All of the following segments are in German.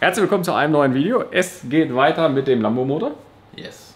Herzlich willkommen zu einem neuen Video. Es geht weiter mit dem Lambo-Motor. Yes.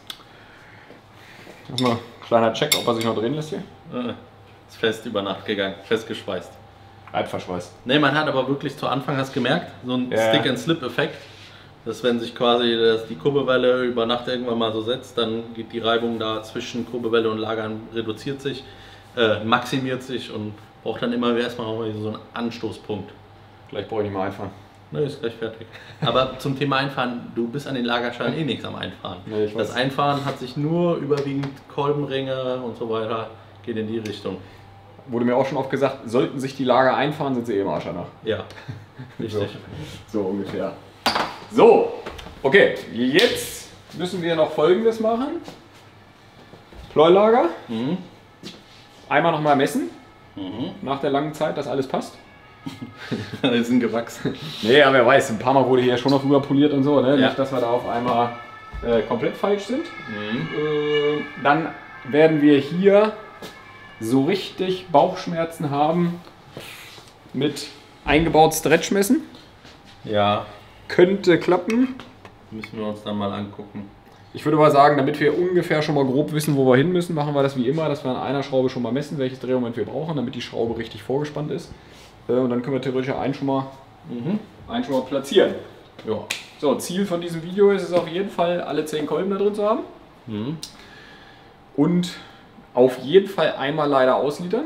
Nochmal ein kleiner Check, ob er sich noch drehen lässt hier. Ist fest über Nacht gegangen, festgeschweißt. Halbverschweißt. Ne, man hat aber wirklich zu Anfang, hast gemerkt, so ein Ja. Stick-and-Slip-Effekt. Dass wenn sich quasi die Kurbelwelle über Nacht irgendwann mal so setzt, dann geht die Reibung da zwischen Kurbelwelle und Lagern, reduziert sich, maximiert sich und braucht dann immer erstmal auch so einen Anstoßpunkt. Gleich brauche ich nicht mal einfahren. Ne, ist gleich fertig. Aber zum Thema Einfahren, du bist an den Lagerschalen eh nichts am Einfahren. Nee, ich weiß. Das Einfahren hat sich nur überwiegend Kolbenringe und so weiter, geht in die Richtung. Wurde mir auch schon oft gesagt, sollten sich die Lager einfahren, sind sie eh im Arsch danach. Ja, richtig. So ungefähr. So, okay, jetzt müssen wir noch Folgendes machen. Pleuelager. Mhm. Einmal nochmal messen, Mhm. nach der langen Zeit, dass alles passt. Die sind gewachsen. Nee, aber wer weiß, ein paar Mal wurde hier schon noch rüber poliert und so, ne? Ja. Nicht, dass wir da auf einmal komplett falsch sind. Mhm. Dann werden wir hier so richtig Bauchschmerzen haben mit eingebaut Stretchmessen. Ja, Könnte klappen. müssen wir uns dann mal angucken. Ich würde aber sagen, damit wir ungefähr schon mal grob wissen, wo wir hin müssen, machen wir das wie immer, dass wir an einer Schraube schon mal messen, welches Drehmoment wir brauchen, damit die Schraube richtig vorgespannt ist. Und dann können wir theoretisch einen schon mal platzieren. Ja. So, Ziel von diesem Video ist es auf jeden Fall, alle 10 Kolben da drin zu haben. Mhm. Und auf jeden Fall einmal leider auslitern.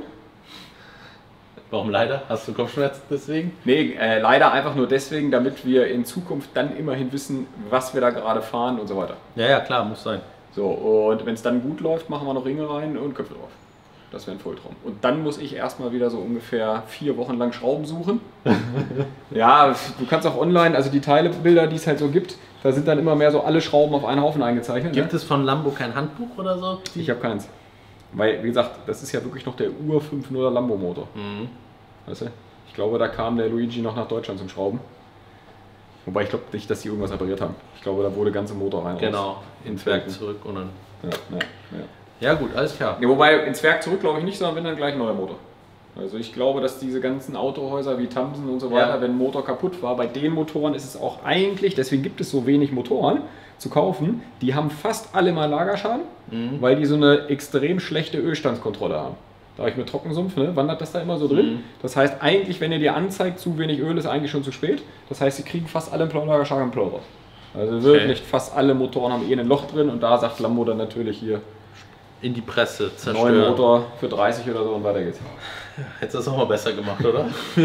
Warum leider? Hast du Kopfschmerzen deswegen? Nee, leider einfach nur deswegen, damit wir in Zukunft dann immerhin wissen, was wir da gerade fahren und so weiter. Ja, ja, klar, muss sein. So, und wenn es dann gut läuft, machen wir noch Ringe rein und Köpfe drauf. Das wäre ein Volltraum. Und dann muss ich erstmal wieder so ungefähr 4 Wochen lang Schrauben suchen. Ja, du kannst auch online, also die Teilebilder, die es halt so gibt, da sind dann immer mehr so alle Schrauben auf einen Haufen eingezeichnet. Gibt es von Lambo kein Handbuch oder so? Ich habe keins. Weil, wie gesagt, das ist ja wirklich noch der Ur-5.0er Lambo-Motor. Mhm. Weißt du? Ich glaube, da kam der Luigi noch nach Deutschland zum Schrauben. Wobei ich glaube nicht, dass die irgendwas repariert haben. Ich glaube, da wurde ganze Motor rein. Genau, ins Werk zurück und dann. Ja. Ja, gut, alles klar. Ja, wobei ins Werk zurück glaube ich nicht, sondern wenn dann gleich ein neuer Motor. Also ich glaube, dass diese ganzen Autohäuser wie Thamsen und so weiter, Ja. wenn ein Motor kaputt war, bei den Motoren ist es auch eigentlich, deswegen gibt es so wenig Motoren zu kaufen, die haben fast alle mal Lagerschaden, weil die so eine extrem schlechte Ölstandskontrolle haben. Da habe ich mit Trockensumpf, ne, wandert das da immer so drin. Das heißt eigentlich, wenn ihr dir anzeigt, zu wenig Öl ist eigentlich schon zu spät. Das heißt, sie kriegen fast alle einen Plaulagerschaden im Plau raus. Also wirklich, fast alle Motoren haben eh ein Loch drin und da sagt Lambo dann natürlich hier In die Presse neuen zerstören. Motor für 30 oder so und weiter geht's. Hättest du das auch mal besser gemacht, oder?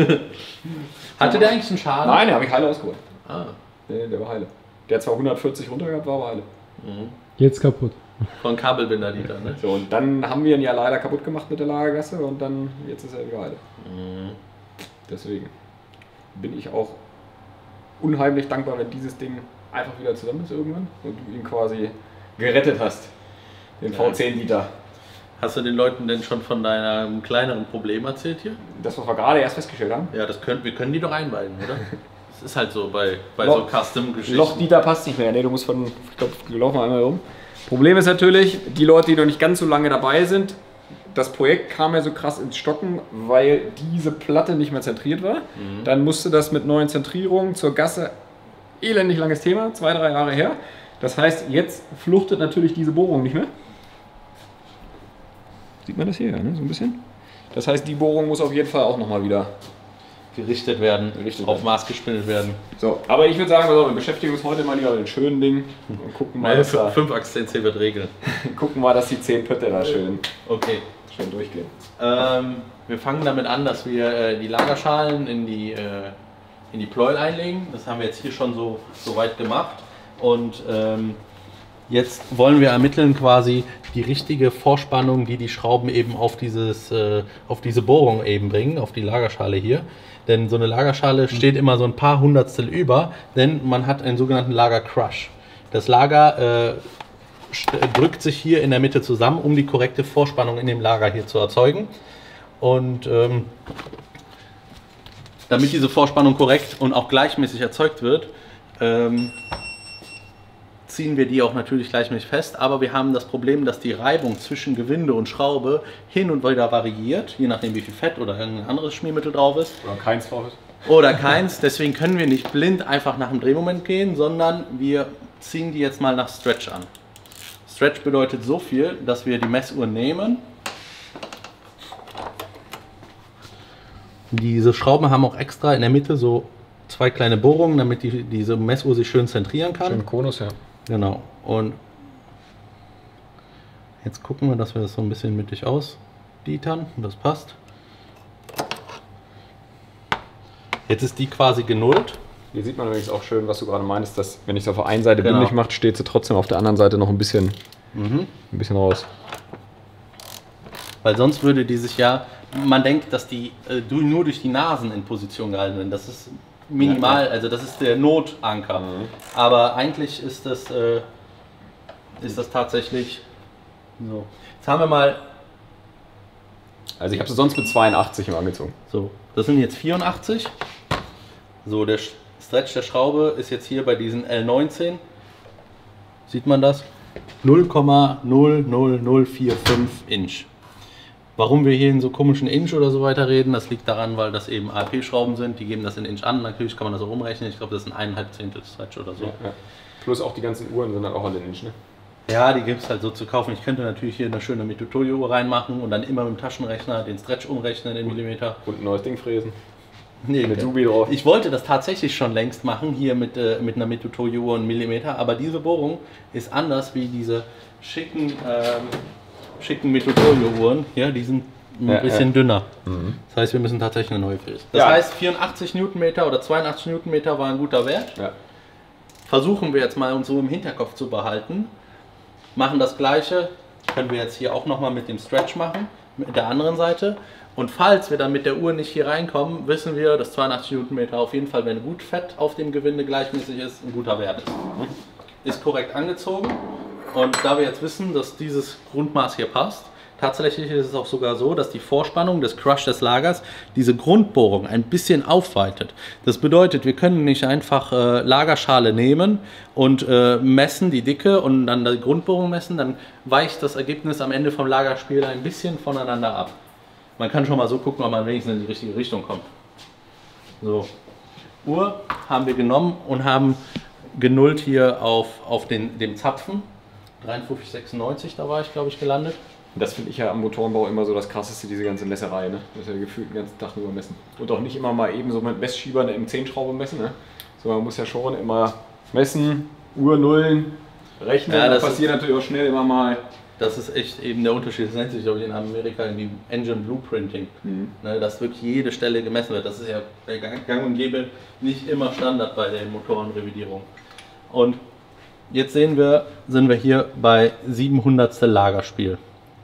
Hatte der eigentlich einen Schaden? Nein, den habe ich heile ausgeholt. Ah. Nee, der war heile. Der hat zwar 140 runter gehabt, war aber heile. Jetzt kaputt. Von Kabelbinder-Liter, ne? So, und dann haben wir ihn ja leider kaputt gemacht mit der Lagergasse und dann, jetzt ist er wieder heile. Deswegen bin ich auch unheimlich dankbar, wenn dieses Ding einfach wieder zusammen ist irgendwann und du ihn quasi gerettet hast. Den Ja. V10 Liter. Hast du den Leuten denn schon von deinem kleineren Problem erzählt hier? Das, was wir gerade erst festgestellt haben. Ja, wir können die doch einweihen, oder? Das ist halt so bei Loch- so Custom-Geschichten. Loch Dieter passt nicht mehr. Nee, du musst von, ich glaube, wir laufen einmal rum. Problem ist natürlich, die Leute, die noch nicht ganz so lange dabei sind, das Projekt kam ja so krass ins Stocken, weil diese Platte nicht mehr zentriert war. Dann musste das mit neuen Zentrierungen zur Gasse, elendig langes Thema, 2-3 Jahre her. Das heißt, jetzt fluchtet natürlich diese Bohrung nicht mehr. Sieht man das hier, ne? So ein bisschen. Das heißt, die Bohrung muss auf jeden Fall auch nochmal wieder. gerichtet werden, auf Maß gespinnt werden. So, aber ich würde sagen, wir beschäftigen uns heute mal lieber mit den schönen Dingen und gucken mal, dass, 5-Achs-CNC wird regeln. gucken mal, dass die 10 Pötte da schön Okay. durchgehen. Wir fangen damit an, dass wir die Lagerschalen in die Pleuel einlegen. Das haben wir jetzt hier schon so weit gemacht. Und jetzt wollen wir ermitteln quasi die richtige Vorspannung, die die Schrauben eben auf diese Bohrung eben bringen, auf die Lagerschale hier. Denn so eine Lagerschale steht immer so ein paar Hundertstel über, denn man hat einen sogenannten Lagercrush. Das Lager drückt sich hier in der Mitte zusammen, um die korrekte Vorspannung in dem Lager hier zu erzeugen. Und damit diese Vorspannung korrekt und auch gleichmäßig erzeugt wird, ziehen wir die auch natürlich gleichmäßig fest, aber wir haben das Problem, dass die Reibung zwischen Gewinde und Schraube hin und wieder variiert, je nachdem wie viel Fett oder irgendein anderes Schmiermittel drauf ist. Oder keins drauf ist. oder keins. Deswegen können wir nicht blind einfach nach dem Drehmoment gehen, sondern wir ziehen die jetzt mal nach Stretch an. Stretch bedeutet so viel, dass wir die Messuhr nehmen. Diese Schrauben haben auch extra in der Mitte so 2 kleine Bohrungen, damit diese Messuhr sich schön zentrieren kann. Schön Konus, ja. Genau. Und jetzt gucken wir, dass wir das so ein bisschen mittig ausdietern. Das passt. Jetzt ist die quasi genullt. Hier sieht man übrigens auch schön, was du gerade meinst, dass wenn ich es auf der einen Seite bündig mache, steht sie trotzdem auf der anderen Seite noch ein bisschen raus. Weil sonst würde die sich ja, man denkt, dass die nur durch die Nasen in Position gehalten werden. Das ist minimal, also das ist der Notanker. Aber eigentlich ist das tatsächlich so. Jetzt haben wir mal. Also ich habe sie sonst mit 82 immer angezogen. So, das sind jetzt 84. So, der Stretch der Schraube ist jetzt hier bei diesen L19. Sieht man das? 0,00045 Inch. Warum wir hier in so komischen Inch oder so weiter reden, das liegt daran, weil das eben ALP-Schrauben sind, die geben das in Inch an. Natürlich kann man das auch umrechnen. Ich glaube, das ist ein 1,5 Zehntel Stretch oder so. Ja. Plus auch die ganzen Uhren sind dann auch alle in Inch, ne? Ja, die gibt es halt so zu kaufen. Ich könnte natürlich hier eine schöne Mitutoyo-Uhr reinmachen und dann immer mit dem Taschenrechner den Stretch umrechnen in Millimeter. Und ein neues Ding fräsen. Nee, mit Subi drauf. Ich wollte das tatsächlich schon längst machen, hier mit einer Mitutoyo-Uhr und Millimeter, aber diese Bohrung ist anders wie diese schicken Mitutoyo-Uhren. Ja, die sind ein bisschen dünner. Das heißt, wir müssen tatsächlich eine neue fräsen. Das heißt, 84 Newtonmeter oder 82 Newtonmeter war ein guter Wert. Ja. Versuchen wir jetzt mal uns so im Hinterkopf zu behalten. Machen das gleiche, können wir jetzt hier auch nochmal mit dem Stretch machen, mit der anderen Seite. Und falls wir dann mit der Uhr nicht hier reinkommen, wissen wir, dass 82 Newtonmeter auf jeden Fall, wenn gut Fett auf dem Gewinde gleichmäßig ist, ein guter Wert ist. Ist korrekt angezogen und da wir jetzt wissen, dass dieses Grundmaß hier passt, tatsächlich ist es auch sogar so, dass die Vorspannung des Crush des Lagers diese Grundbohrung ein bisschen aufweitet. Das bedeutet, wir können nicht einfach Lagerschale nehmen und messen die Dicke und dann die Grundbohrung messen, dann weicht das Ergebnis am Ende vom Lagerspiel ein bisschen voneinander ab. Man kann schon mal so gucken, ob man wenigstens in die richtige Richtung kommt. So, Uhr haben wir genommen und haben genullt hier auf dem Zapfen. 53,96, da war ich glaube ich gelandet. Das finde ich ja am Motorenbau immer so das Krasseste, diese ganze Messerei, ne? Das ist ja gefühlt den ganzen Tag nur messen. Und auch nicht immer mal eben so mit Messschiebern eine M10-Schraube messen, ne? So, man muss ja schon immer messen, Uhr nullen, rechnen, ja, das passiert natürlich auch schnell immer mal. Das ist echt eben der Unterschied, das nennt sich glaube ich in Amerika irgendwie Engine Blueprinting, ne, dass wirklich jede Stelle gemessen wird. Das ist ja bei Gang und Gäbe nicht immer Standard bei der Motorenrevidierung. Und jetzt sind wir hier bei 700. Lagerspiel.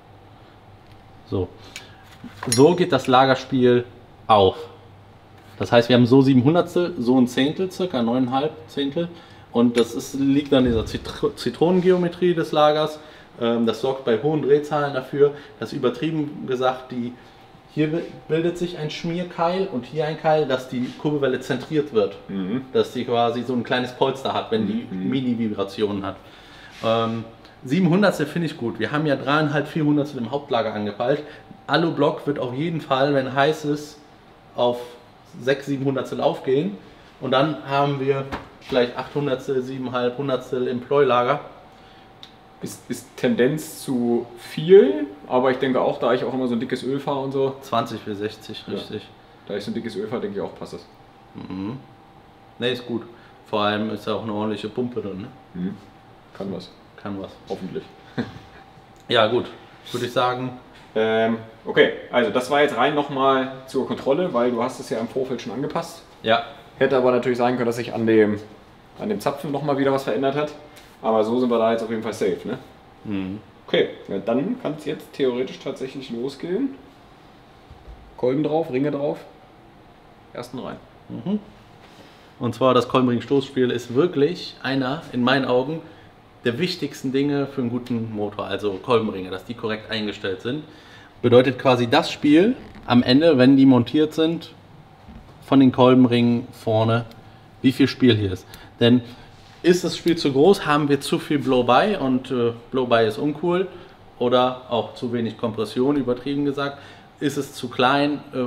So geht das Lagerspiel auf. Das heißt, wir haben so 700, so ein Zehntel, circa 9,5 Zehntel. Und das liegt an dieser Zitronengeometrie des Lagers. Das sorgt bei hohen Drehzahlen dafür, dass übertrieben gesagt, hier bildet sich ein Schmierkeil und hier ein Keil, dass die Kurbelwelle zentriert wird. Dass die quasi so ein kleines Polster hat, wenn die Mini-Vibrationen hat. 700 finde ich gut. Wir haben ja 3,5, 400 im Hauptlager angepeilt. Alu-Block wird auf jeden Fall, wenn heiß ist, auf 6, 700 aufgehen. Und dann haben wir vielleicht 800, 7,5 Hundertstel im Pleuelager. Ist Tendenz zu viel, aber ich denke auch, da ich auch immer so ein dickes Öl fahre und so. 20 für 60, richtig. Ja. Da ich so ein dickes Öl fahre, denke ich auch, passt das. Ne, ist gut. Vor allem ist da auch eine ordentliche Pumpe drin. Ne? Kann was. Kann was. Hoffentlich. Ja, gut. Würde ich sagen. Okay, also das war jetzt rein nochmal zur Kontrolle, weil du hast es ja im Vorfeld schon angepasst. Ja. Hätte aber natürlich sein können, dass sich an dem Zapfen nochmal wieder was verändert hat. Aber so sind wir da jetzt auf jeden Fall safe, ne? Okay, ja, dann kann es jetzt theoretisch tatsächlich losgehen. Kolben drauf, Ringe drauf. Ersten rein. Und zwar das Kolbenring-Stoßspiel ist wirklich einer, in meinen Augen, der wichtigsten Dinge für einen guten Motor. Also Kolbenringe, dass die korrekt eingestellt sind. Bedeutet quasi das Spiel am Ende, wenn die montiert sind, von den Kolbenringen vorne, wie viel Spiel hier ist. Denn ist das Spiel zu groß, haben wir zu viel Blow-by und Blow-by ist uncool oder auch zu wenig Kompression, übertrieben gesagt. Ist es zu klein,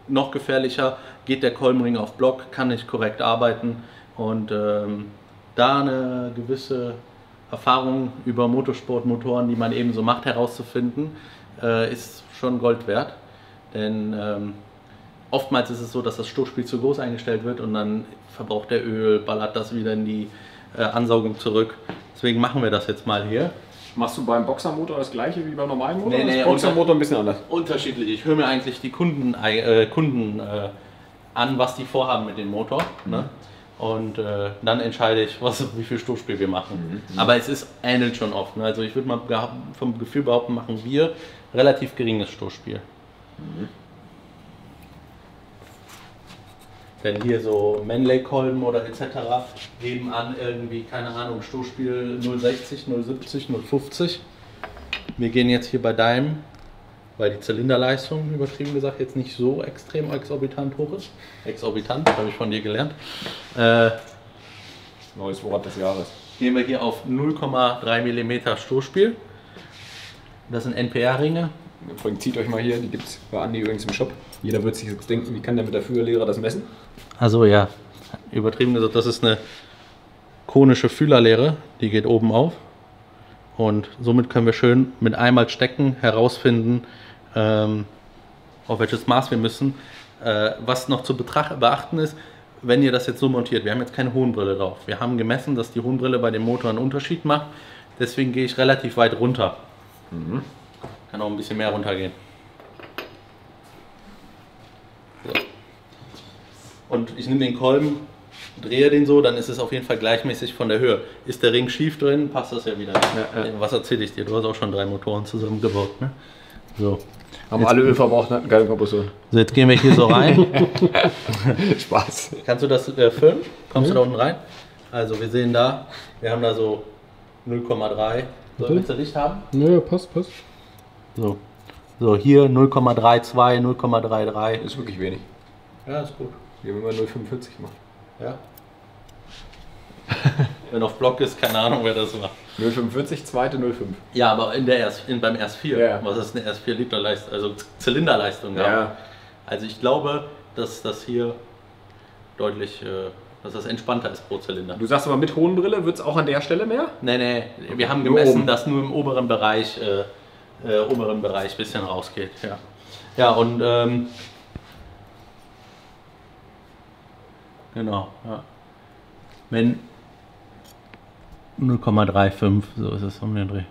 noch gefährlicher, geht der Kolbenring auf Block, kann nicht korrekt arbeiten und da eine gewisse Erfahrung über Motorsportmotoren, die man eben so macht, herauszufinden, ist schon Gold wert. Denn oftmals ist es so, dass das Stoßspiel zu groß eingestellt wird und dann verbraucht der Öl, ballert das wieder in die Ansaugung zurück. Deswegen machen wir das jetzt mal hier. Machst du beim Boxermotor das gleiche wie beim normalen Motor? Nee, Boxermotor ein bisschen anders. Unterschiedlich. Ich höre mir eigentlich die Kunden an, was die vorhaben mit dem Motor. Ne? Und dann entscheide ich, wie viel Stoßspiel wir machen. Aber es ähnelt schon oft. Ne? Also ich würde mal vom Gefühl behaupten, machen wir relativ geringes Stoßspiel. Denn hier so Manley-Kolben oder etc. geben an irgendwie, keine Ahnung, Stoßspiel 0,60, 0,70, 0,50. Wir gehen jetzt hier bei deinem, weil die Zylinderleistung, übertrieben gesagt, jetzt nicht so extrem exorbitant hoch ist. Exorbitant, habe ich von dir gelernt. Neues Wort des Jahres. Gehen wir hier auf 0,3 mm Stoßspiel. Das sind NPR-Ringe. Übrigens, zieht euch mal hier, die gibt es bei Andi übrigens im Shop. Jeder wird sich jetzt denken, wie kann der mit der Führerlehre das messen? Also ja, übertrieben gesagt, das ist eine konische Fühlerlehre, die geht oben auf. Und somit können wir schön mit einmal stecken herausfinden, auf welches Maß wir müssen. Was noch zu beachten ist, wenn ihr das jetzt so montiert, wir haben jetzt keine Hohnbrille drauf. Wir haben gemessen, dass die Hohnbrille bei dem Motor einen Unterschied macht. Deswegen gehe ich relativ weit runter. Kann auch ein bisschen mehr runtergehen. So. Und ich nehme den Kolben, drehe den so, dann ist es auf jeden Fall gleichmäßig von der Höhe. Ist der Ring schief drin, passt das ja wieder. Ja. Was erzähle ich dir? Du hast auch schon 3 Motoren zusammengebaut. Ne? So. Haben jetzt alle Öl verbraucht, hatten keine Kompression. So, jetzt gehen wir hier so rein. Spaß. Kannst du das filmen? Kommst du da unten rein? Also wir sehen da, wir haben da so 0,3. So, willst du Licht haben? Nö, passt. So. So, hier 0,32, 0,33. Ist wirklich wenig. Ja, ist gut. Wir haben immer 0,45 gemacht. Ja. Wenn auf Block ist, keine Ahnung, wer das war. 0,45, zweite 0,5. Ja, aber beim RS4, ja. Was ist eine RS4 Liter Leistung, also Zylinderleistung? Ja. Also ich glaube, dass das hier deutlich, dass das entspannter ist pro Zylinder. Du sagst aber mit Hohnbrille wird es auch an der Stelle mehr? Nee, wir haben gemessen, dass nur im oberen Bereich ein bisschen rausgeht. Ja, ja und genau, ja. Wenn 0,35, so ist es um den Dreh.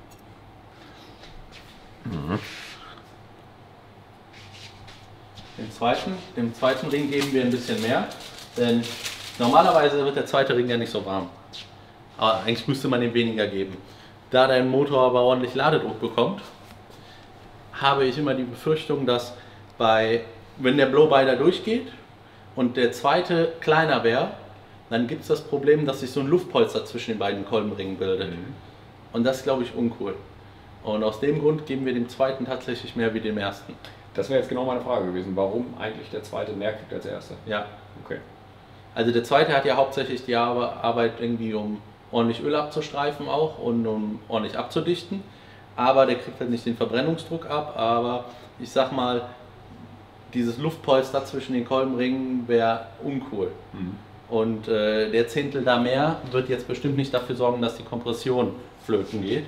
Dem zweiten Ring geben wir ein bisschen mehr, denn normalerweise wird der zweite Ring ja nicht so warm. Aber eigentlich müsste man ihm weniger geben. Da dein Motor aber ordentlich Ladedruck bekommt, habe ich immer die Befürchtung, dass wenn der Blow-by da durchgeht und der zweite kleiner wäre, dann gibt es das Problem, dass sich so ein Luftpolster zwischen den beiden Kolbenringen bildet. Und das ist, glaube ich, uncool. Und aus dem Grund geben wir dem zweiten tatsächlich mehr wie dem ersten. Das wäre jetzt genau meine Frage gewesen. Warum eigentlich der zweite mehr kriegt als der erste? Ja. Okay. Also der zweite hat ja hauptsächlich die Arbeit irgendwie, um ordentlich Öl abzustreifen auch und um ordentlich abzudichten. Aber der kriegt halt nicht den Verbrennungsdruck ab. Aber ich sag mal, dieses Luftpolster zwischen den Kolbenringen wäre uncool. Und der Zehntel da mehr wird jetzt bestimmt nicht dafür sorgen, dass die Kompression flöten geht.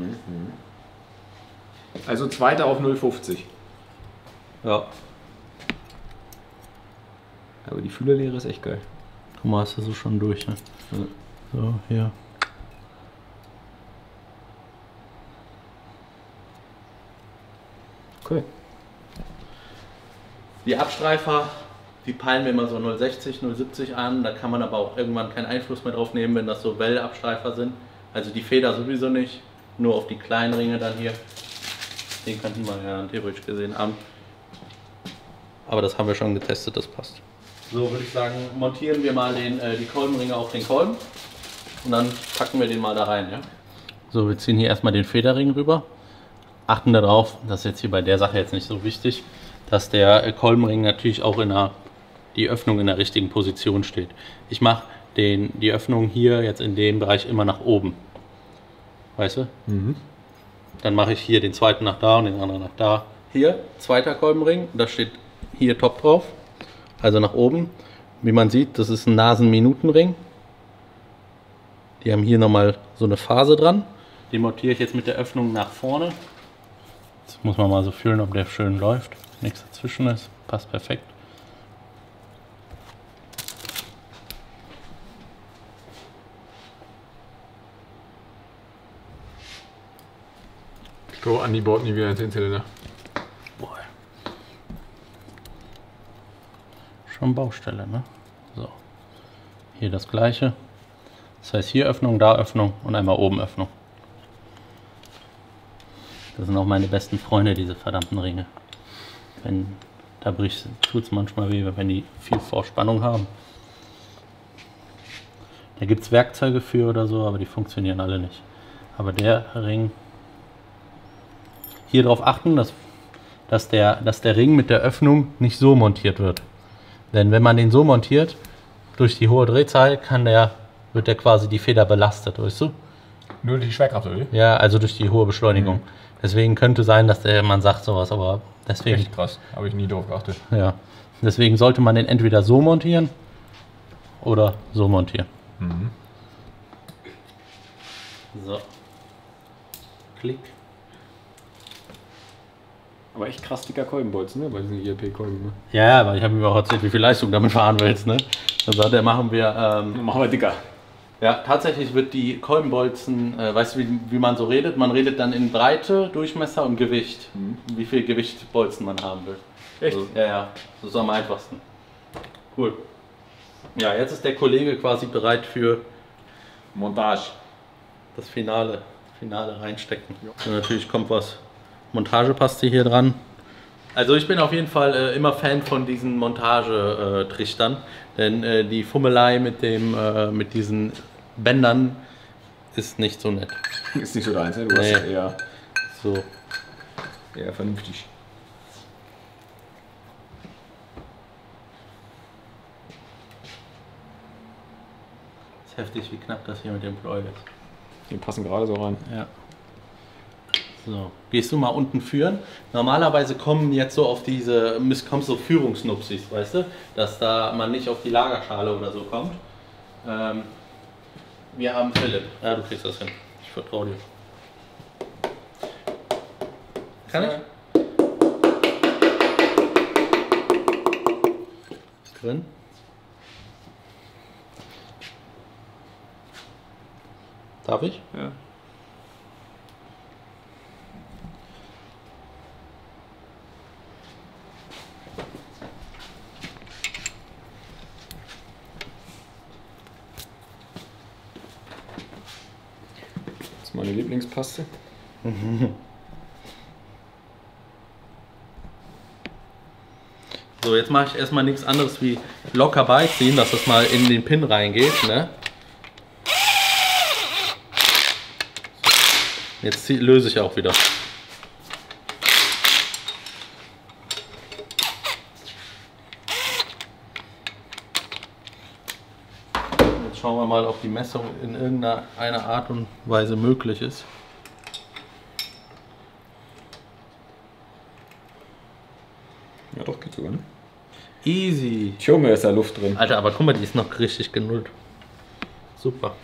Also zweiter auf 0,50. Ja. Aber die Fühlerlehre ist echt geil. Guck mal, hast du so schon durch. Ne? So, hier. Okay. Die Abstreifer, die peilen wir immer so 0,60, 0,70 an. Da kann man aber auch irgendwann keinen Einfluss mehr drauf nehmen, wenn das so Well-Abstreifer sind. Also die Feder sowieso nicht, nur auf die kleinen Ringe dann hier. Den könnten wir ja theoretisch gesehen an. Aber das haben wir schon getestet, das passt. So würde ich sagen, montieren wir mal die Kolbenringe auf den Kolben und dann packen wir den mal da rein. Ja? So, wir ziehen hier erstmal den Federring rüber. Achten darauf, das ist jetzt hier bei der Sache jetzt nicht so wichtig, dass der Kolbenring natürlich auch die Öffnung in der richtigen Position steht. Ich mache die Öffnung hier jetzt in dem Bereich immer nach oben. Weißt du? Dann mache ich hier den zweiten nach da und den anderen nach da. Hier, zweiter Kolbenring, das steht hier top drauf, also nach oben. Wie man sieht, das ist ein Nasenminutenring. Die haben hier nochmal so eine Phase dran. Den montiere ich jetzt mit der Öffnung nach vorne. Jetzt muss man mal so fühlen, ob der schön läuft. Nichts dazwischen ist, passt perfekt. So, Andi baut nie wieder einen 10-Zylinder. Boah. Schon Baustelle, ne? So. Hier das gleiche. Das heißt hier Öffnung, da Öffnung und einmal oben Öffnung. Das sind auch meine besten Freunde, diese verdammten Ringe. Wenn da bricht, tut es manchmal weh, wenn die viel Vorspannung haben. Da gibt es Werkzeuge für oder so, aber die funktionieren alle nicht. Aber der Ring... Hier darauf achten, dass der Ring mit der Öffnung nicht so montiert wird. Denn wenn man den so montiert, durch die hohe Drehzahl wird der quasi die Feder belastet, weißt du? Nur die Schwerkraft, oder? Ja, also durch die hohe Beschleunigung. Mhm. Deswegen könnte sein, dass man sagt sowas, aber deswegen... Echt krass, habe ich nie drauf geachtet. Ja, deswegen sollte man den entweder so montieren oder so montieren. Mhm. So. Klick. Aber echt krass dicker Kolbenbolzen, ne? Bei diesen IRP-Kolben, ne? Ja, aber ich habe ihm auch erzählt, wie viel Leistung damit fahren willst, ne? Dann sagt er, machen wir dicker. Ja, tatsächlich wird die Kolbenbolzen, weißt du, wie man so redet? Man redet dann in Breite, Durchmesser und Gewicht. Mhm. Wie viel Gewicht Bolzen man haben will. Echt? Also, ja, das ist am einfachsten. Cool. Ja, jetzt ist der Kollege quasi bereit für Montage. Das Finale reinstecken. Ja. Und natürlich kommt was Montagepaste hier dran. Also ich bin auf jeden Fall immer Fan von diesen Montagetrichtern, denn die Fummelei mit diesen Bändern ist nicht so nett. Ist nicht so deins, ne? Du hast eher so eher vernünftig. Ist heftig, wie knapp das hier mit dem Pleuel ist. Die passen gerade so rein. Ja. So, gehst du mal unten führen. Normalerweise kommen jetzt so auf kommst so Führungsnupsis, weißt du? Dass da man nicht auf die Lagerschale oder so kommt. Wir haben Philipp. Ja, du kriegst das hin. Ich vertraue dir. Kann ich? Ist drin. Darf ich? Ja. Das ist meine Lieblingspaste. So, jetzt mache ich erstmal nichts anderes wie locker beiziehen, dass das mal in den Pin reingeht, ne? Jetzt löse ich auch wieder. Jetzt schauen wir mal, ob die Messung in irgendeiner Art und Weise möglich ist. Ja doch, geht sogar, ne? Easy. Junge, ist da Luft drin. Alter, aber guck mal, die ist noch richtig genullt. Super.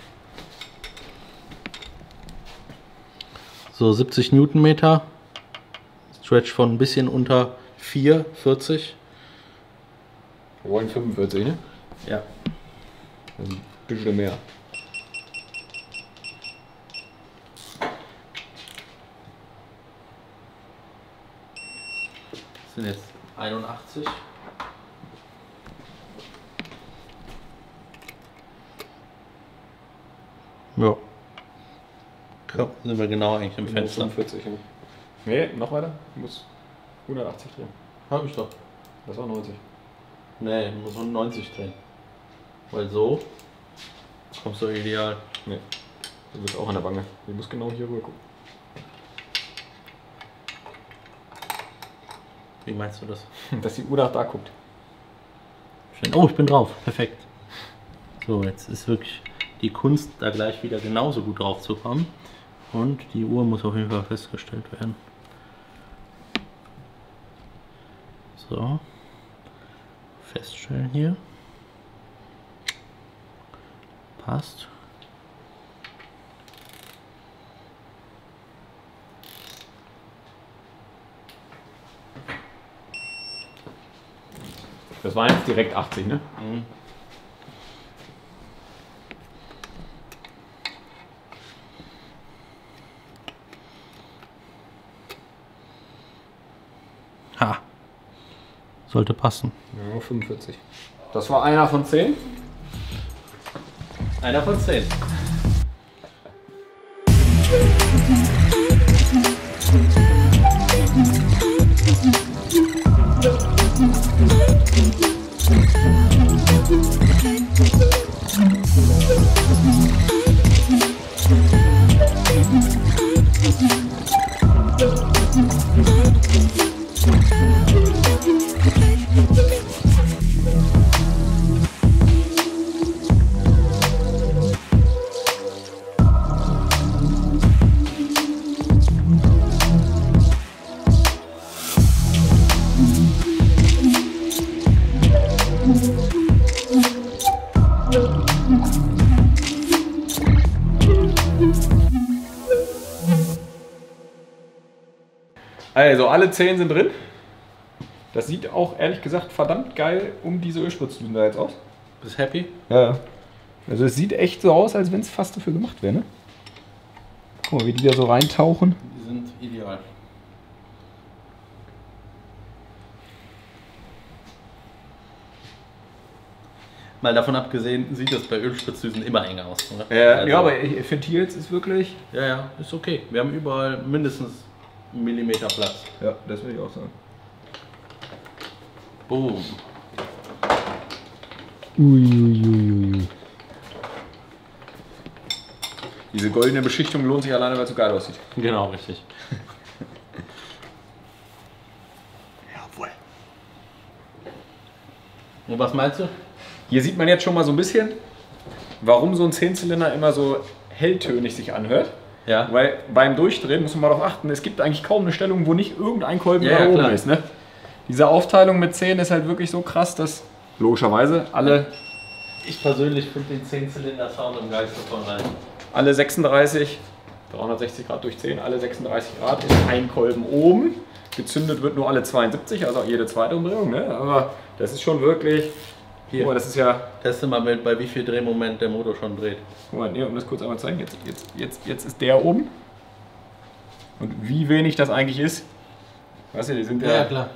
So, 70 Newtonmeter. Stretch von ein bisschen unter 4,40. Wir wollen 45, ne? Ja. Also ein bisschen mehr. Das sind jetzt 81. Ja. Ja, sind wir genau eigentlich im Fenster. 45, ja. Nee, noch weiter? Du musst 180 drehen. Hab ich doch. Das war 90. Nee, du musst 190 drehen. Weil so kommst du ideal. Nee. Du bist auch an der Wange. Du musst genau hier rüber gucken. Wie meinst du das? Dass die Uhr nach da guckt. Schön. Oh, ich bin drauf. Perfekt. So, jetzt ist wirklich die Kunst, da gleich wieder genauso gut drauf zu kommen. Und die Uhr muss auf jeden Fall festgestellt werden. So. feststellen hier. Passt. Das waren jetzt direkt 80, ne? Mhm. Ha. Sollte passen. Ja, 45. Das war einer von 10. Einer von 10. Also alle 10 sind drin. Das sieht auch ehrlich gesagt verdammt geil um diese Ölspritztüten da jetzt aus. Bist happy? Ja. Also es sieht echt so aus, als wenn es fast dafür gemacht wäre, ne? Guck mal, wie die da so reintauchen. Die sind ideal. Mal davon abgesehen, sieht das bei Ölspritztüten immer enger aus. Oder? Also, ja, aber ich finde hier jetzt ist wirklich... Ja, ist okay. Wir haben überall mindestens einen Millimeter Platz. Ja, das will ich auch sagen. Boom. Uiuiuiui. Diese goldene Beschichtung lohnt sich alleine, weil es so geil aussieht. Genau, richtig. Jawohl. Und was meinst du? Hier sieht man jetzt schon mal so ein bisschen, warum so ein 10-Zylinder immer so helltönig sich anhört. Ja. Weil beim Durchdrehen muss man mal darauf achten, es gibt eigentlich kaum eine Stellung, wo nicht irgendein Kolben Ja, da oben klar. ist. Ne? Diese Aufteilung mit 10 ist halt wirklich so krass, dass logischerweise Ich persönlich finde den 10-Zylinder-Sound am geilsten von rein. alle 36, 360 Grad durch 10, alle 36 Grad ist ein Kolben oben. Gezündet wird nur alle 72, also jede zweite Umdrehung. Ne? Aber das ist schon wirklich... Hier. Guck mal, das ist ja... Teste mal, bei wie viel Drehmoment der Motor schon dreht. Guck mal, nee, um das kurz einmal zu zeigen, jetzt ist der oben. Und wie wenig das eigentlich ist. Weißt du, die sind ja... klar.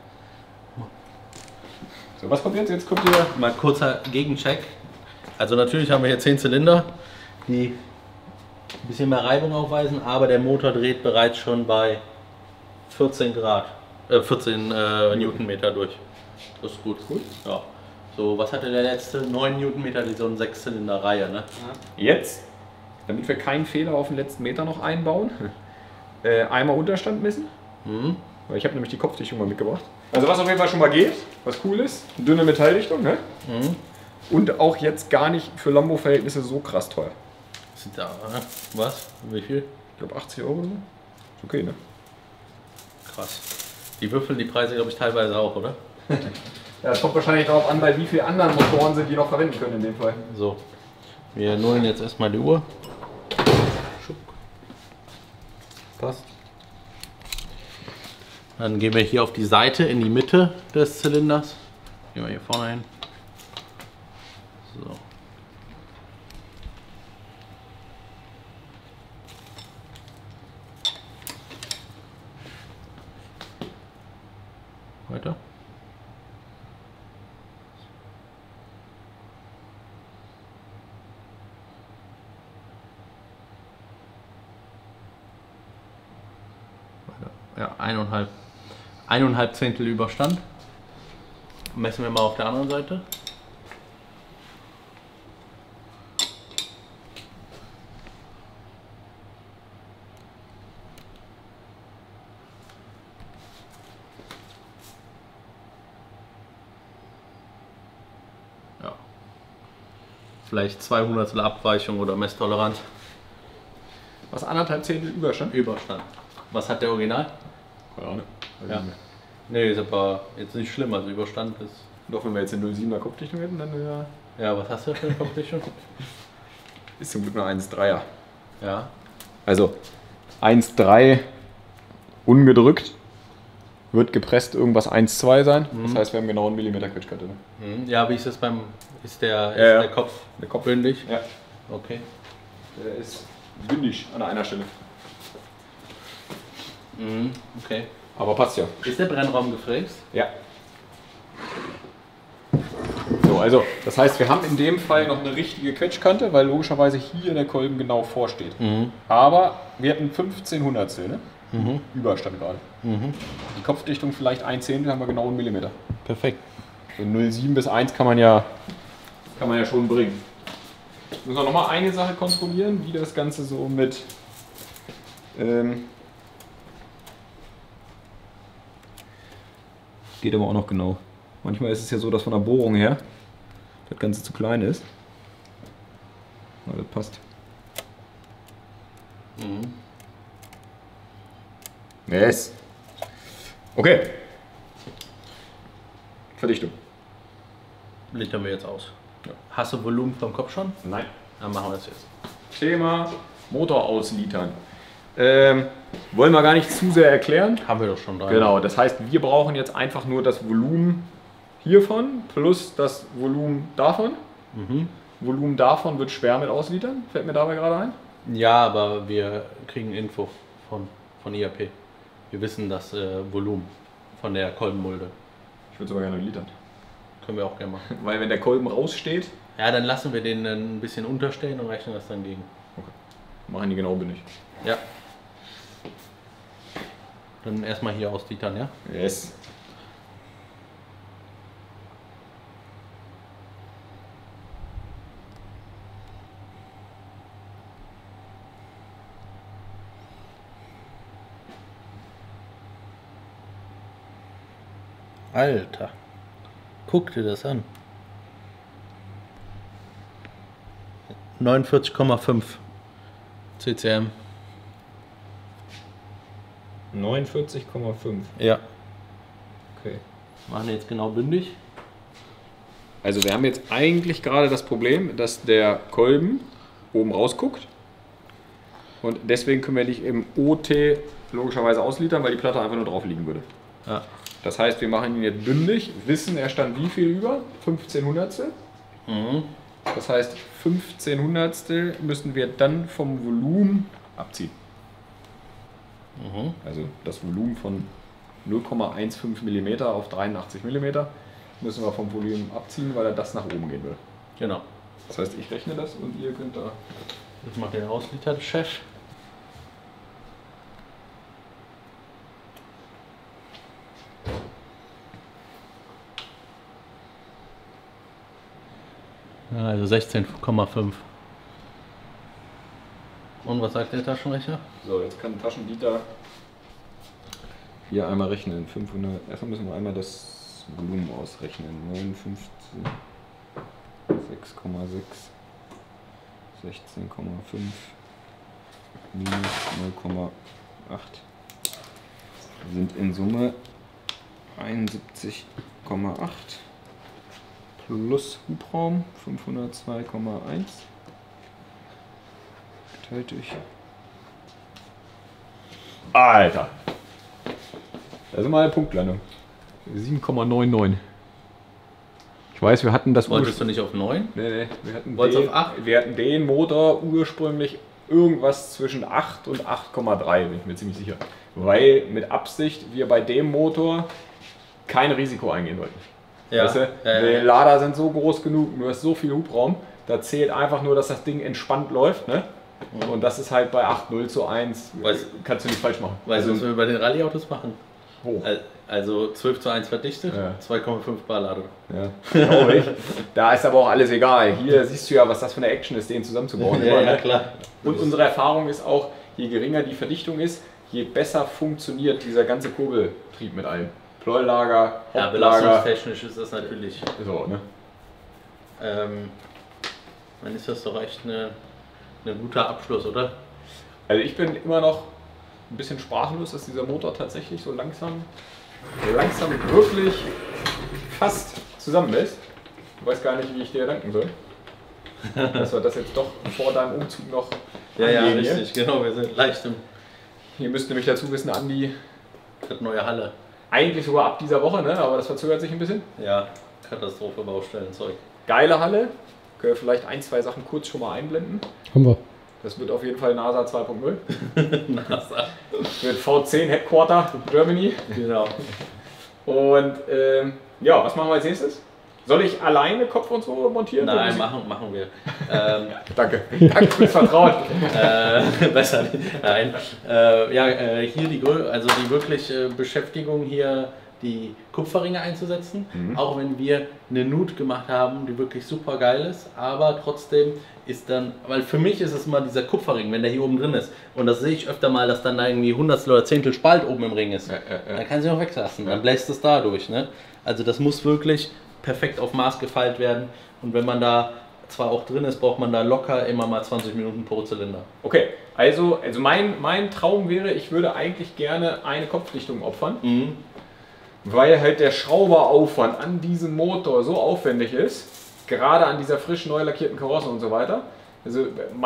So, was kommt jetzt? Jetzt kommt hier... Mal kurzer Gegencheck. Also natürlich haben wir hier 10 Zylinder, die ein bisschen mehr Reibung aufweisen, aber der Motor dreht bereits schon bei 14 Newtonmeter durch. Das ist gut. Ja. So, was hatte der letzte? 9 Newtonmeter, die so eine 6-Zylinder-Reihe, ne? Jetzt, damit wir keinen Fehler auf den letzten Meter noch einbauen, einmal Unterstand messen. Mhm. Weil ich habe nämlich die Kopfdichtung mal mitgebracht. Also was auf jeden Fall schon mal geht, was cool ist, dünne Metalldichtung, ne? Mhm. Und auch jetzt gar nicht für Lambo-Verhältnisse so krass teuer. Sind da, was? Wie viel? Ich glaube 80 Euro oder so. Ist okay, ne? Krass. Die würfeln die Preise, glaube ich, teilweise auch, oder? Ja, es kommt wahrscheinlich darauf an, bei wie vielen anderen Motoren sie die noch verwenden können in dem Fall. So. Wir nullen jetzt erstmal die Uhr. Schuck. Passt. Dann gehen wir hier auf die Seite in die Mitte des Zylinders. Gehen wir hier vorne hin. So. Weiter. Ja, 1,5 Zehntel Überstand. Messen wir mal auf der anderen Seite. Ja. Vielleicht 200 Abweichung oder Messtoleranz. Was, 1,5 Zehntel Überstand? Überstand. Was hat der Original? Ja, ne? Ja. Nee, ist aber jetzt nicht schlimm, also Überstand ist Und auch wenn wir jetzt eine 0,7er Kopfdichtung hätten, dann wäre... Ja, was hast du für eine Kopfdichtung? Ist zum Glück eine 1,3er. Ja. Also 1,3 ungedrückt, wird gepresst irgendwas 1,2 sein. Das heißt, wir haben genau einen Millimeter Quetschkante. Ne? Ja, wie ist das beim... Ist der Kopf bündig? Ja. Okay. Der ist bündig an einer Stelle. Okay. Aber passt ja. Ist der Brennraum gefräst? Ja. So, also das heißt, wir haben in dem Fall noch eine richtige Quetschkante, weil logischerweise hier der Kolben genau vorsteht. Aber wir hatten 15 Hundertstel, ne? Überstand gerade. Die Kopfdichtung vielleicht 1 Zehntel, haben wir genau einen Millimeter. Perfekt. So 0,7 bis 1 kann man ja schon bringen. Müssen wir nochmal eine Sache kontrollieren, wie das Ganze so mit geht aber auch noch genau. Manchmal ist es ja so, dass von der Bohrung her das Ganze zu klein ist. Aber das passt. Yes. Okay. Verdichtung. Litern wir jetzt aus. Ja. Hast du Volumen vom Kopf schon? Nein. Dann machen wir das jetzt. Thema Motor auslitern. Wollen wir gar nicht zu sehr erklären. Haben wir doch schon da. Genau, das heißt, wir brauchen jetzt einfach nur das Volumen hiervon plus das Volumen davon. Volumen davon wird schwer mit auslitern, fällt mir dabei gerade ein. Ja, aber wir kriegen Info von IAP. Wir wissen das Volumen von der Kolbenmulde. Ich würde es aber gerne litern. Können wir auch gerne machen. Weil wenn der Kolben raussteht, Ja, dann lassen wir den ein bisschen unterstellen und rechnen das dann gegen. machen die genau bindig. Ja. Dann erstmal hier auslitern, ja? Yes. Alter. Guck dir das an. 49,5 CCM. 49,5. Ja. Okay. Machen jetzt genau bündig. Also wir haben jetzt eigentlich gerade das Problem, dass der Kolben oben rausguckt. Und deswegen können wir nicht im OT logischerweise auslitern, weil die Platte einfach nur drauf liegen würde. Ja. Das heißt, wir machen ihn jetzt bündig, wissen, er stand wie viel über? 15 Hundertstel. Das heißt, 15 Hundertstel müssen wir dann vom Volumen abziehen. Also das Volumen von 0,15 mm auf 83 mm müssen wir vom Volumen abziehen, weil er das nach oben gehen will. Genau. Das heißt, ich rechne das und ihr könnt da... Das macht der Ausliter-Chef. Ja, also 16,5. Und was sagt der Taschenrechner? So, jetzt kann Taschendieter hier einmal rechnen. 500. Erstmal müssen wir einmal das Volumen ausrechnen. 59, 6,6, 16,5 minus 0,8 sind in Summe 71,8 plus Hubraum 502,1 geteilt durch. Alter! Das ist mal eine Punktlandung. 7,99. Ich weiß, wir hatten das. Wolltest du nicht auf 9? Nee, wir hatten, Wolltest auf 8? Wir hatten den Motor ursprünglich irgendwas zwischen 8 und 8,3, bin ich mir ziemlich sicher. Weil mit Absicht wir bei dem Motor kein Risiko eingehen wollten. Ja. Weißt du? Die Lader sind so groß genug, du hast so viel Hubraum, da zählt einfach nur, dass das Ding entspannt läuft. Ne? Und das ist halt bei 8:0:1, kannst du nicht falsch machen. Weißt du, was wir bei den Rallye-Autos machen? Wo? Also 12:1 verdichtet, Ja. 2,5 Bar Ladung. Ja, glaube ich. Da ist aber auch alles egal. Hier siehst du ja, was das für eine Action ist, den zusammenzubauen. Ja, immer, ne? klar. Und unsere Erfahrung ist auch, je geringer die Verdichtung ist, je besser funktioniert dieser ganze Kurbeltrieb mit allem. Pleuellager, Ja, Hauptlager. belastungstechnisch ist das natürlich. So, ne? Dann ist das doch echt ein guter Abschluss, oder? Also ich bin immer noch ein bisschen sprachlos, dass dieser Motor tatsächlich so langsam wirklich fast zusammen bist. Ich weiß gar nicht, wie ich dir danken soll. Dass wir das jetzt doch vor deinem Umzug noch Ja, richtig, genau, wir sind leicht im... Ihr müsst nämlich dazu wissen, Andi hat neue Halle. Eigentlich sogar ab dieser Woche, ne? Aber das verzögert sich ein bisschen. Ja, Katastrophe, Baustellenzeug. Geile Halle. Können wir vielleicht 1, 2 Sachen kurz schon mal einblenden. Haben wir. Das wird auf jeden Fall NASA 2.0. NASA. Wird V10 Headquarter Germany. Genau. Und ja, was machen wir als nächstes? Soll ich alleine Kopf und so montieren? Nein, machen wir. Danke. Danke fürs Vertrauen. Besser nicht. Nein. Hier die wirkliche Beschäftigung hier, die Kupferringe einzusetzen. Auch wenn wir eine Nut gemacht haben, die wirklich super geil ist, aber trotzdem ist dann, weil für mich ist es mal dieser Kupferring, wenn der hier oben drin ist. Und das sehe ich öfter mal, dass dann da irgendwie Hundertstel oder Zehntel Spalt oben im Ring ist. Dann kann sie auch weglassen, dann bläst es da durch. Ne? Also das muss wirklich perfekt auf Maß gefeilt werden. Und wenn man da zwar auch drin ist, braucht man da locker immer mal 20 Minuten pro Zylinder. Okay, also mein Traum wäre, ich würde eigentlich gerne eine Kopfdichtung opfern. Weil halt der Schrauberaufwand an diesem Motor so aufwendig ist, gerade an dieser frisch neu lackierten Karosse und so weiter. Also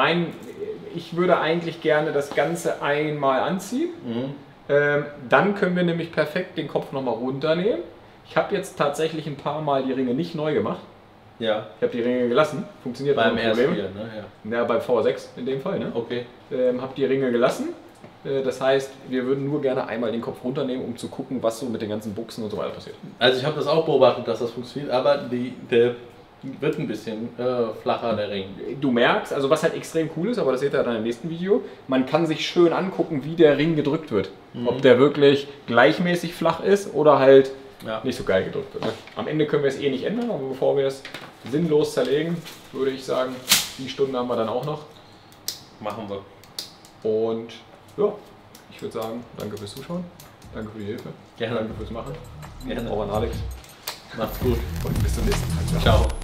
ich würde eigentlich gerne das Ganze einmal anziehen. Dann können wir nämlich perfekt den Kopf nochmal runternehmen. Ich habe jetzt tatsächlich ein paar Mal die Ringe nicht neu gemacht. Ja. Ich habe die Ringe gelassen. Funktioniert beim ohne Probleme. R4, ne? Ja, beim V6 in dem Fall. Ne? Okay. Habe die Ringe gelassen. Das heißt, wir würden nur gerne einmal den Kopf runternehmen, um zu gucken, was so mit den ganzen Buchsen und so weiter passiert. Also ich habe das auch beobachtet, dass das funktioniert, aber der wird ein bisschen flacher, der Ring. Du merkst, also was halt extrem cool ist, aber das seht ihr dann im nächsten Video, man kann sich schön angucken, wie der Ring gedrückt wird. Ob der wirklich gleichmäßig flach ist oder halt nicht so geil gedrückt wird. Ne? Am Ende können wir es eh nicht ändern, aber bevor wir es sinnlos zerlegen, würde ich sagen, die Stunde haben wir dann auch noch. Machen wir. Und ja, ich würde sagen, danke fürs Zuschauen, danke für die Hilfe, Gerne. danke fürs Machen. Gerne. Auch an Alex. Macht's gut. Und bis zum nächsten Mal. Ciao.